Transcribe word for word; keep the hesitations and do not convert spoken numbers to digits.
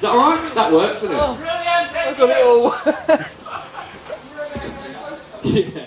that alright? That works, doesn't it? Oh, brilliant! I've got it all. Yeah.